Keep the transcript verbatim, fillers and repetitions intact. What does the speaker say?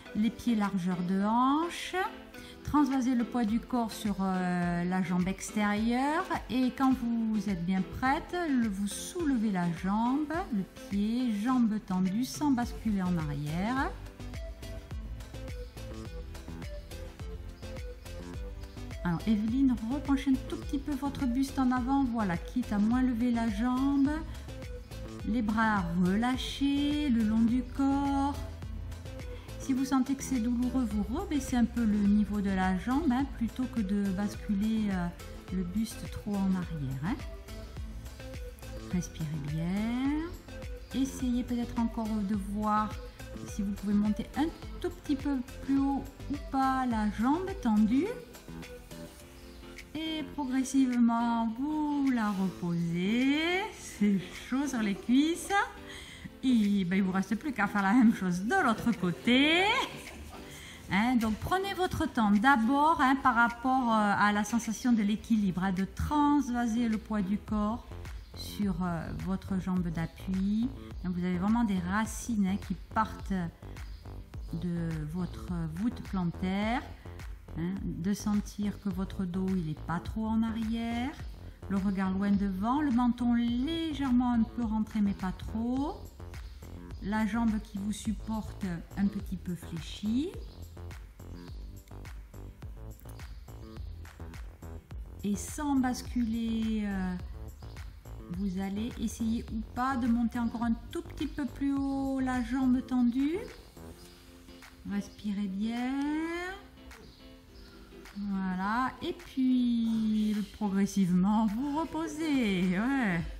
les pieds largeur de hanche. Transvasez le poids du corps sur euh, la jambe extérieure et quand vous êtes bien prête, le, vous soulevez la jambe, le pied, jambe tendue sans basculer en arrière. Alors Evelyne, repenchez un tout petit peu votre buste en avant, voilà, quitte à moins lever la jambe. Les bras relâchés le long du corps. Si vous sentez que c'est douloureux, vous rebaissez un peu le niveau de la jambe hein, plutôt que de basculer euh, le buste trop en arrière. Hein. Respirez bien. Essayez peut-être encore de voir si vous pouvez monter un tout petit peu plus haut ou pas la jambe tendue. Et progressivement, vous la reposez. C'est chaud sur les cuisses. Et ben, il ne vous reste plus qu'à faire la même chose de l'autre côté. Hein, donc prenez votre temps d'abord hein, par rapport euh, à la sensation de l'équilibre, hein, de transvaser le poids du corps sur euh, votre jambe d'appui. Vous avez vraiment des racines hein, qui partent de votre voûte plantaire. Hein, de sentir que votre dos il n'est pas trop en arrière, le regard loin devant, le menton légèrement un peu rentré mais pas trop. La jambe qui vous supporte un petit peu fléchie. Et sans basculer, euh, vous allez essayer ou pas de monter encore un tout petit peu plus haut la jambe tendue. Respirez bien. Voilà. Et puis, progressivement, vous reposez. Ouais.